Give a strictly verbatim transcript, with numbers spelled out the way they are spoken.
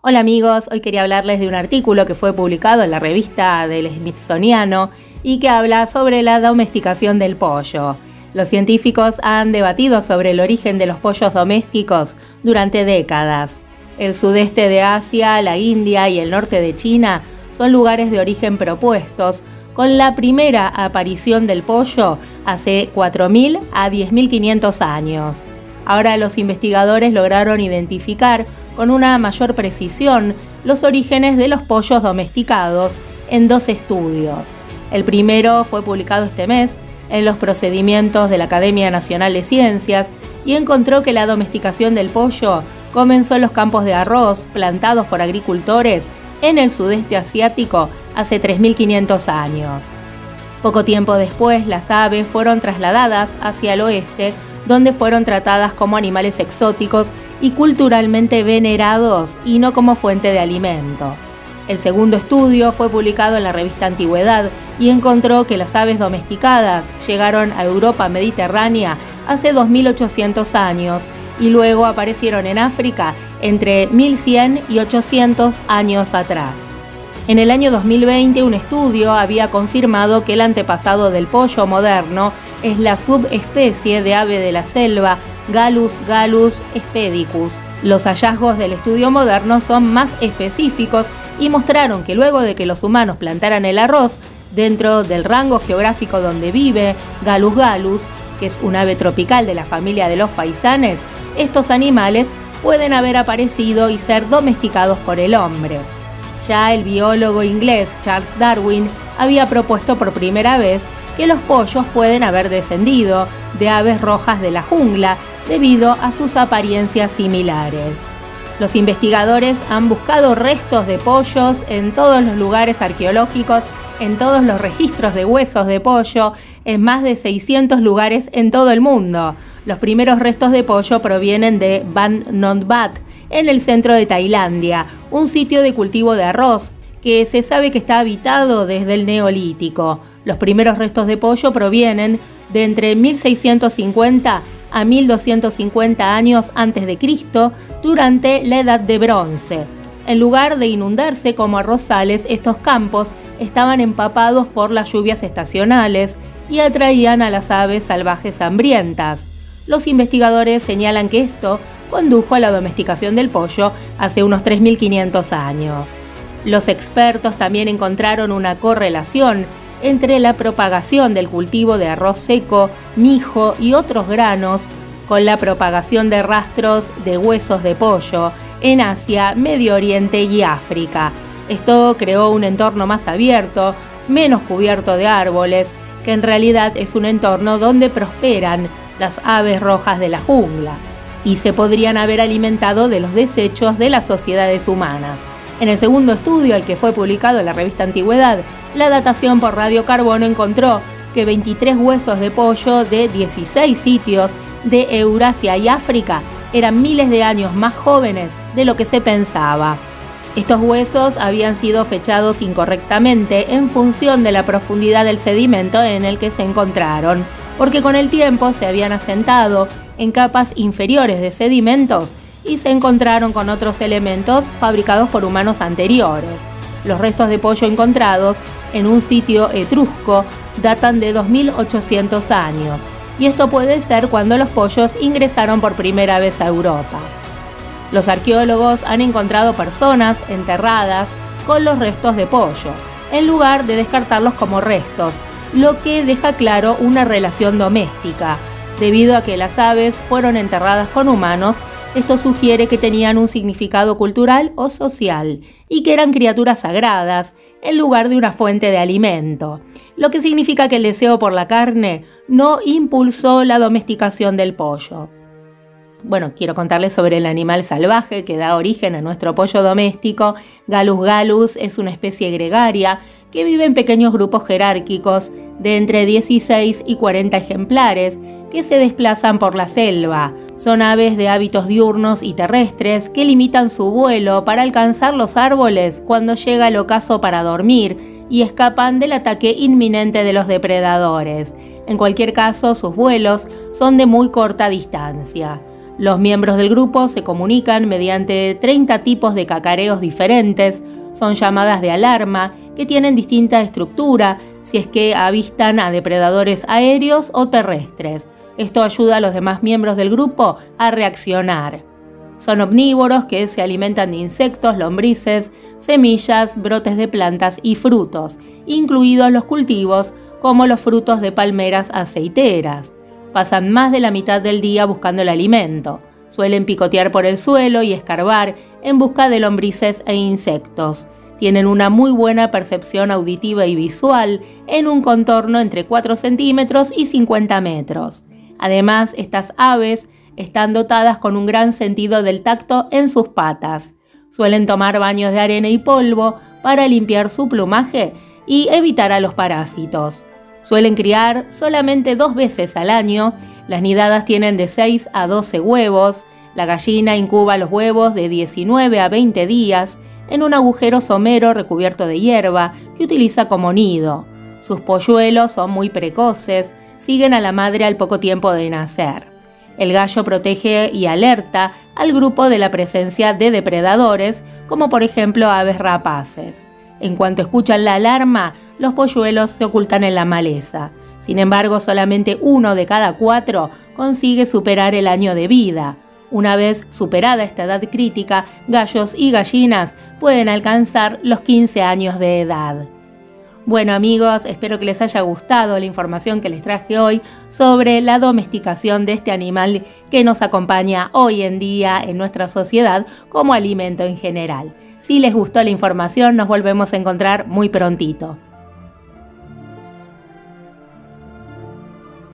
Hola amigos, hoy quería hablarles de un artículo que fue publicado en la revista del Smithsoniano y que habla sobre la domesticación del pollo. Los científicos han debatido sobre el origen de los pollos domésticos durante décadas. El sudeste de Asia, la India y el norte de China son lugares de origen propuestos, con la primera aparición del pollo hace cuatro mil a diez mil quinientos años. Ahora los investigadores lograron identificar con una mayor precisión los orígenes de los pollos domesticados en dos estudios. El primero fue publicado este mes en los procedimientos de la Academia Nacional de Ciencias y encontró que la domesticación del pollo comenzó en los campos de arroz plantados por agricultores en el sudeste asiático hace tres mil quinientos años. Poco tiempo después, las aves fueron trasladadas hacia el oeste, donde fueron tratadas como animales exóticos y culturalmente venerados y no como fuente de alimento. El segundo estudio fue publicado en la revista Antigüedad y encontró que las aves domesticadas llegaron a Europa mediterránea hace dos mil ochocientos años y luego aparecieron en África entre mil cien y ochocientos años atrás. En el año dos mil veinte, un estudio había confirmado que el antepasado del pollo moderno es la subespecie de ave de la selva Gallus gallus expedicus. Los hallazgos del estudio moderno son más específicos y mostraron que luego de que los humanos plantaran el arroz dentro del rango geográfico donde vive Gallus gallus, que es un ave tropical de la familia de los faisanes, estos animales pueden haber aparecido y ser domesticados por el hombre. Ya el biólogo inglés Charles Darwin había propuesto por primera vez que los pollos pueden haber descendido de aves rojas de la jungla debido a sus apariencias similares. Los investigadores han buscado restos de pollos en todos los lugares arqueológicos, en todos los registros de huesos de pollo, en más de seiscientos lugares en todo el mundo. Los primeros restos de pollo provienen de Ban Non Bat, en el centro de Tailandia, un sitio de cultivo de arroz que se sabe que está habitado desde el Neolítico. Los primeros restos de pollo provienen de entre mil seiscientos cincuenta a mil doscientos cincuenta años antes de Cristo, durante la Edad de Bronce. En lugar de inundarse como arrozales, estos campos estaban empapados por las lluvias estacionales y atraían a las aves salvajes hambrientas. Los investigadores señalan que esto condujo a la domesticación del pollo hace unos tres mil quinientos años. Los expertos también encontraron una correlación entre la propagación del cultivo de arroz seco, mijo y otros granos con la propagación de rastros de huesos de pollo en Asia, Medio Oriente y África. Esto creó un entorno más abierto, menos cubierto de árboles, que en realidad es un entorno donde prosperan las aves rojas de la jungla y se podrían haber alimentado de los desechos de las sociedades humanas. En el segundo estudio, el que fue publicado en la revista Antigüedad, la datación por radiocarbono encontró que veintitrés huesos de pollo de dieciséis sitios de Eurasia y África eran miles de años más jóvenes de lo que se pensaba. Estos huesos habían sido fechados incorrectamente en función de la profundidad del sedimento en el que se encontraron, porque con el tiempo se habían asentado en capas inferiores de sedimentos y se encontraron con otros elementos fabricados por humanos anteriores. Los restos de pollo encontrados en un sitio etrusco datan de dos mil ochocientos años, y esto puede ser cuando los pollos ingresaron por primera vez a Europa. Los arqueólogos han encontrado personas enterradas con los restos de pollo, en lugar de descartarlos como restos, lo que deja claro una relación doméstica. Debido a que las aves fueron enterradas con humanos, esto sugiere que tenían un significado cultural o social y que eran criaturas sagradas en lugar de una fuente de alimento, lo que significa que el deseo por la carne no impulsó la domesticación del pollo. Bueno, quiero contarles sobre el animal salvaje que da origen a nuestro pollo doméstico. Gallus gallus es una especie gregaria que vive en pequeños grupos jerárquicos de entre dieciséis y cuarenta ejemplares que se desplazan por la selva. Son aves de hábitos diurnos y terrestres que limitan su vuelo para alcanzar los árboles cuando llega el ocaso para dormir y escapan del ataque inminente de los depredadores. En cualquier caso, sus vuelos son de muy corta distancia. Los miembros del grupo se comunican mediante treinta tipos de cacareos diferentes. Son llamadas de alarma que tienen distinta estructura si es que avistan a depredadores aéreos o terrestres. Esto ayuda a los demás miembros del grupo a reaccionar. Son omnívoros que se alimentan de insectos, lombrices, semillas, brotes de plantas y frutos, incluidos los cultivos como los frutos de palmeras aceiteras. Pasan más de la mitad del día buscando el alimento. Suelen picotear por el suelo y escarbar en busca de lombrices e insectos. Tienen una muy buena percepción auditiva y visual en un contorno entre cuatro centímetros y cincuenta metros. Además, estas aves están dotadas con un gran sentido del tacto en sus patas. Suelen tomar baños de arena y polvo para limpiar su plumaje y evitar a los parásitos. Suelen criar solamente dos veces al año. Las nidadas tienen de seis a doce huevos. La gallina incuba los huevos de diecinueve a veinte días en un agujero somero recubierto de hierba que utiliza como nido. Sus polluelos son muy precoces, siguen a la madre al poco tiempo de nacer. El gallo protege y alerta al grupo de la presencia de depredadores, como por ejemplo aves rapaces. En cuanto escuchan la alarma, los polluelos se ocultan en la maleza. Sin embargo, solamente uno de cada cuatro consigue superar el año de vida. Una vez superada esta edad crítica, gallos y gallinas pueden alcanzar los quince años de edad. Bueno amigos, espero que les haya gustado la información que les traje hoy sobre la domesticación de este animal que nos acompaña hoy en día en nuestra sociedad como alimento en general. Si les gustó la información, nos volvemos a encontrar muy prontito.